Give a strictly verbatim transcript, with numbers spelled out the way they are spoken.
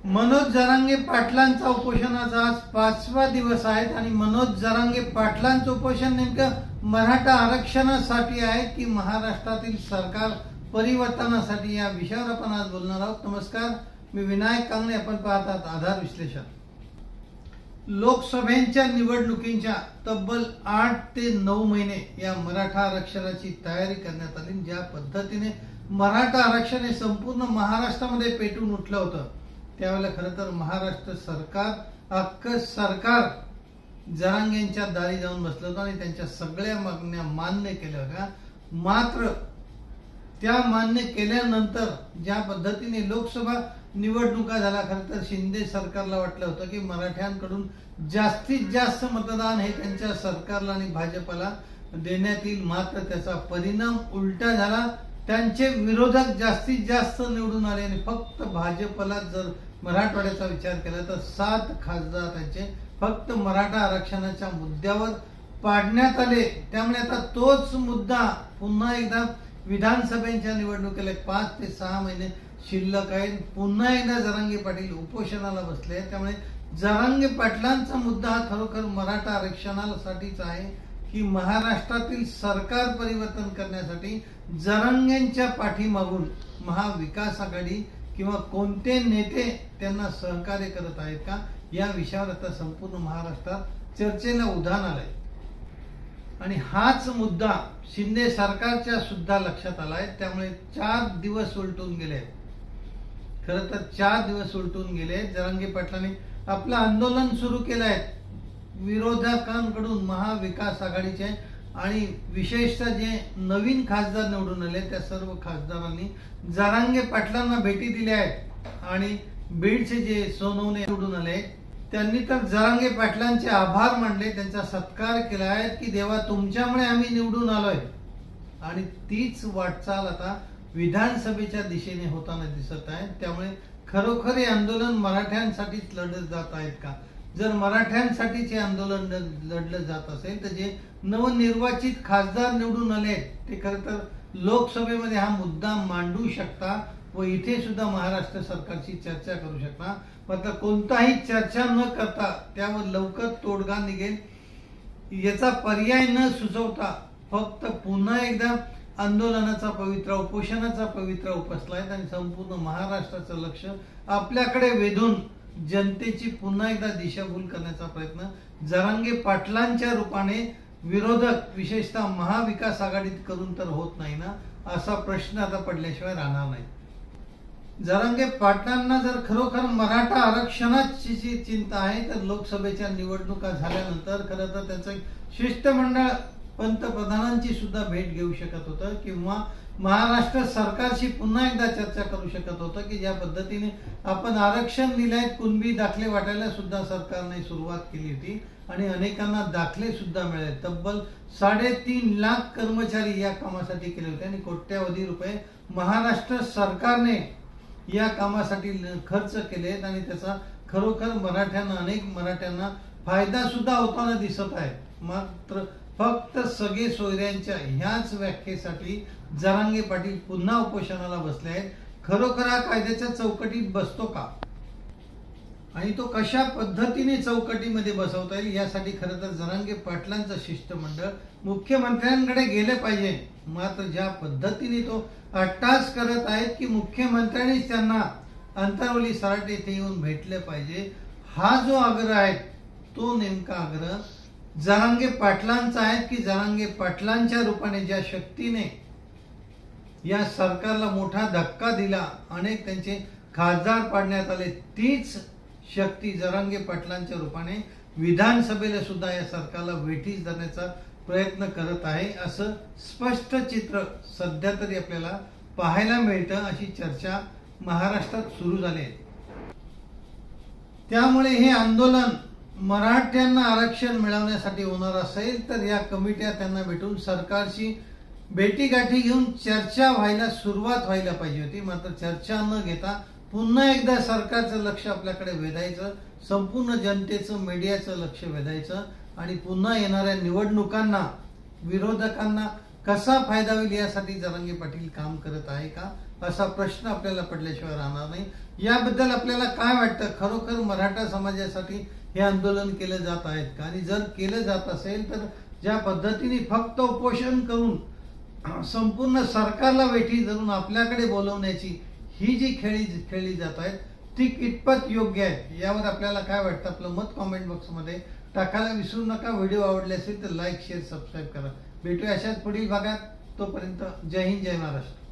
मनोज जरांगे पाटलांचा उपोषणाचा आज पाचवा दिवस आहे आणि मनोज जरांगे पाटलांचं उपोषण नेमकं मराठा आरक्षणासाठी आहे की महाराष्ट्रातील सरकार परिवर्तनासाठी, या विषयावर आपण आज बोलणार आहोत। नमस्कार, मी विनायक कांगणे, आपण पाहतात आधार विश्लेषण। लोकसभेच्या निवडणुकीच्या तब्बल आठ ते नऊ महिने या मराठा आरक्षणाची तयारी करण्यात आली। ज्या पद्धतीने मराठा आरक्षण हे संपूर्ण महाराष्ट्रामध्ये पेटून उठलं होतं, त्यावेळेला खरं तर महाराष्ट्र सरकार अख्खं सरकार जरांगेंच्या दारी जाऊन बसलं होतं आणि त्यांच्या सगळ्या मागण्या मान्य केल्या होत्या। मात्र त्या मान्य केल्यानंतर ज्या पद्धतीने लोकसभा निवडणुका झाला, खरं तर शिंदे सरकारला वाटलं होतं की मराठ्यांकडून जास्तीत जास्त मतदान हे त्यांच्या सरकारला आणि भाजपला देण्यात येईल। मात्र त्याचा परिणाम उलटा झाला। त्यांचे विरोधक जास्तीत जास्त निवडून आले आणि फक्त भाजपला जर मराठवाड्याचा विचार केला तर सात खासदार त्यांचे फक्त मराठा आरक्षणाच्या मुद्द्यावर पाडण्यात आले। त्यामुळे आता तोच मुद्दा पुन्हा एकदा विधानसभेच्या निवडणुकीला पाच ते सहा महिने शिल्लक आहे। पुन्हा एकदा जरांगे पाटील उपोषणाला बसले। त्यामुळे जरांगे पाटलांचा मुद्दा हा खरोखर मराठा आरक्षणासाठीच आहे की महाराष्ट्रातील सरकार परिवर्तन करण्यासाठी जरांगेंच्या पाठीमागून महाविकास आघाडी किंवा कोणते नेते त्यांना सहकार्य करत आहेत का, या विषयावर आता संपूर्ण महाराष्ट्रात चर्चेला उधाण आलंय। आणि हाच मुद्दा शिंदे सरकारच्या सुद्धा लक्षात आलाय। त्यामुळे चार दिवस उलटून गेले। खरं तर चार दिवस उलटून गेले। जरांगे पाटलांनी आपलं आंदोलन सुरू केलं आहे विरोधकांकडून महाविकास आघाडीचे, आणि विशेषतः जे नवीन खासदार निवडून आले त्या सर्व खासदारांनी जरांगे पाटलांना भेटी दिल्या आहेत। आणि बीडचे जे सोनवणे निवडून आले त्यांनी तर जरांगे पाटलांचे आभार मानले, त्यांचा सत्कार केला आहे की देवा तुमच्यामुळे आम्ही निवडून आलोय। आणि तीच वाटचाल आता विधानसभेच्या दिशेने होताना दिसत आहे। त्यामुळे खरोखर हे आंदोलन मराठ्यांसाठीच लढलं जात आहेत का? जर मराठ्यांसाठीच हे आंदोलन लढलं जात असेल तर जे नवनिर्वाचित खासदार निवडून आले ते खरं तर लोकसभेमध्ये हा मुद्दा मांडू शकता व इथे सुद्धा महाराष्ट्र सरकारची चर्चा करू शकता। मात्र कोणताही चर्चा न करता त्यावर लवकर तोडगा निघेल याचा पर्याय न सुचवता फक्त पुन्हा एकदा आंदोलनाचा पवित्रा, उपोषणाचा पवित्रा उपसलाय आणि संपूर्ण महाराष्ट्राचं लक्ष आपल्याकडे वेधून जनतेची पुन्हा एकदा दिशाभूल करण्याचा प्रयत्न जरांगे पाटलांच्या रूपाने विरोधक विशेषतः महाविकास आघाडीत करून तर होत नाही ना, असा प्रश्न आता पडल्याशिवाय राहणार नाही। जरांगे पाटलांना जर खरोखर मराठा आरक्षणाची चिंता आहे तर लोकसभेच्या निवडणुका झाल्यानंतर खरं तर त्यांचं शिष्टमंडळ पंतप्रधानांची सुद्धा भेट घेऊ शकत होतं किंवा महाराष्ट्र सरकारशी पुन्हा एकदा चर्चा करू शकत होतं की ज्या पद्धतीने आपण आरक्षण दिलंय, कुणबी दाखले वाटायला सुद्धा सरकारने सुरुवात केली होती आणि अनेकांना दाखले सुद्धा मिळाले। तब्बल साडेतीन लाख कर्मचारी या कामासाठी केले होते आणि कोट्यावधी रुपये महाराष्ट्र सरकारने या कामासाठी खर्च केलेत आणि त्याचा खरोखर मराठ्यांना, अनेक मराठ्यांना फायदा सुद्धा होताना दिसत आहे। मात्र फक्त सगळे सोयऱ्यांच्या ह्याच व्याख्येसाठी जरांगे पाटील पुन्हा उपोषणाला बसले आहेत। खरोखर हा कायद्याच्या चौकटीत बसतो का आणि तो कशा पद्धतीने चौकटीमध्ये बसवता येईल यासाठी खरं तर जरांगे पाटलांचं शिष्टमंडळ मुख्यमंत्र्यांकडे गेले पाहिजे। मात्र ज्या पद्धतीने तो अट्टास करत आहेत की मुख्यमंत्र्यांनीच त्यांना अंतरवली सारट येथे येऊन भेटले पाहिजे, हा जो आग्रह आहे तो नेमका आग्रह जरांगे पाटलांचा आहे की जरांगे पाटलांच्या रूपाने ज्या शक्तीने या सरकारला मोठा धक्का दिला, अनेक त्यांचे खासदार पाडण्यात आले, तीच शक्ती जरांगे पाटलांच्या रूपाने विधानसभेला सुद्धा या सरकारला वेठीस धरण्याचा प्रयत्न करत आहे, असं स्पष्ट चित्र सध्या तरी आपल्याला पाहायला मिळतं। अशी चर्चा महाराष्ट्रात सुरू झाली आहे। त्यामुळे हे आंदोलन मराठ्यांना आरक्षण मिळवण्यासाठी होणार असेल तर या कमिट्या त्यांना भेटून सरकारशी भेटीगाठी घेऊन चर्चा व्हायला सुरुवात व्हायला पाहिजे होती। मात्र चर्चा न घेता पुन्हा एकदा सरकारचं लक्ष आपल्याकडे वेधायचं, संपूर्ण जनतेचं, मीडियाचं लक्ष वेधायचं आणि पुन्हा येणाऱ्या निवडणुकांना विरोधकांना कसा फायदा होईल यासाठी जरांगे पाटील काम करत आहे का, असा प्रश्न आपल्याला पडल्याशिवाय राहणार नाही. याबद्दल आपल्याला काय वाटतं, खरोखर मराठा समाजासाठी हे आंदोलन केलं जात आहेत का? आणि जर केलं जात असेल तर ज्या पद्धतीने फक्त उपोषण करून संपूर्ण सरकारला वेठी धरून आपल्याकडे बोलवण्याची ही जी खेळी खेळली जात आहेत ती कितपत योग्य आहे, यावर आपल्याला काय वाटतं आपलं मत कॉमेंट बॉक्समध्ये टाकायला विसरू नका. व्हिडिओ आवडले असेल तर लाईक शेअर सबस्क्राईब करा. भेटूया अशाच पुढील भागात. तोपर्यंत जय हिंद, जय महाराष्ट्र.